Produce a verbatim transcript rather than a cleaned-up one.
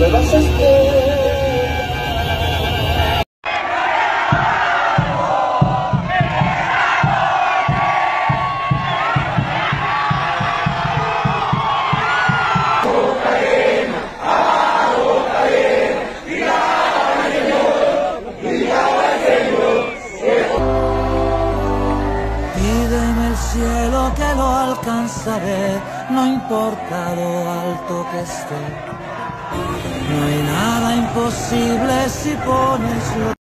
me vas a esperar. Pídeme el cielo que lo alcanzaré, no importa lo alto que esté. No hay nada imposible si pones lo